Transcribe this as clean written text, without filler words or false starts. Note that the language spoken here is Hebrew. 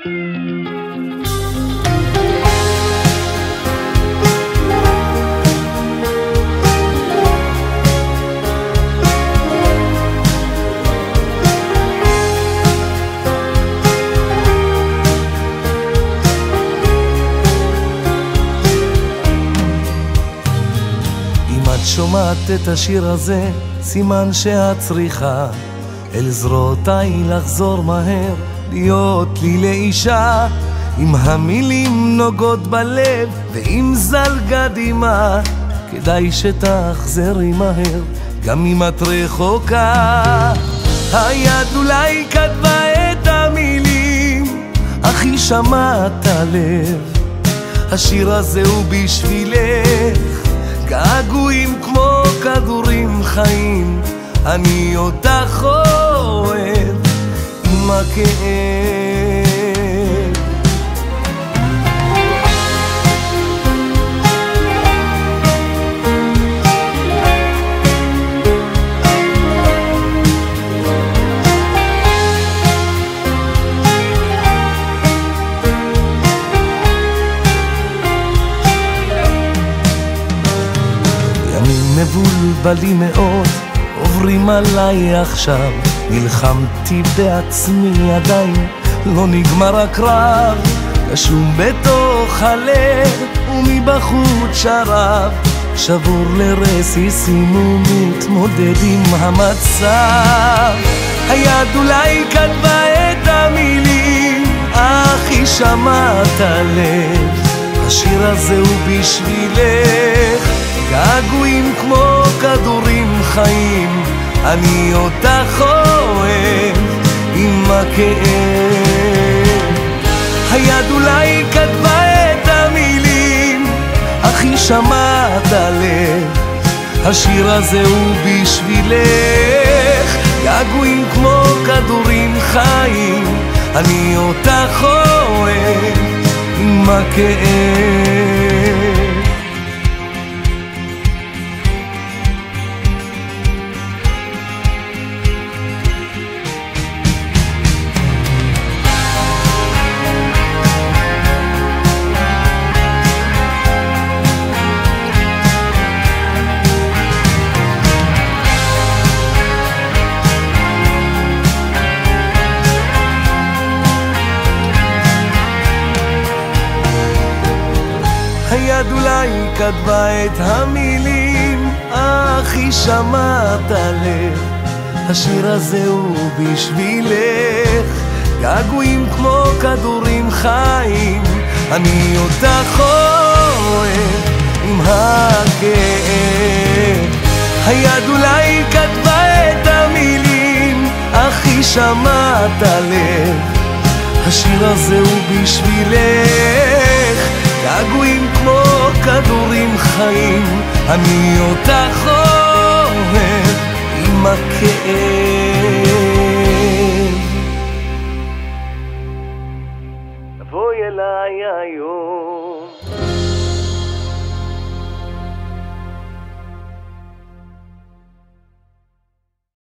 שומעת את השיר הזה, סימן שאת צריכה אל זרועותיי לחזור מהר, להיות לי לאישה, עם המילים נוגעות בלב ועם זלגה דמעה, כדאי שתחזרי מהר גם אם את רחוקה. היד אולי כתבה את המילים, אך היא שמעת הלב, השיר הזה הוא בשבילך, געגועים כמו כדורים חיים, אני אותך אוהב עם הכאב. מבולבלים מאוד עוברים עליי עכשיו, נלחמתי בעצמי עדיין לא נגמר הקרב, רשום בתוך הלב ומבחוץ שרב, שבור לרסיסים ומתמודד עם המצב. היד אולי כתבה את המילים, אך היא שמעת הלב, השיר הזה הוא בשבילך, געגועים כמו כדורים חיים, אני אותך אוהב עם הכאב. היד אולי כתבה את המילים, אך היא שמעת הלב, השיר הזה הוא בשבילך, געגועים כמו כדורים חיים, אני אותך אוהב עם הכאב. היד אולי כתבה את המילים, אך היא שמעת הלב, השיר הזה הוא בשבילך, געגועים כמו כדורים חיים, אני אותך אוהב עם הכאב. היד אולי כתבה את המילים, אך היא שמעת הלב, השיר הזה הוא בשבילך, געגועים כמו כדורים חיים, אני אותך אוהב עם הכאב. תבואי אליי היום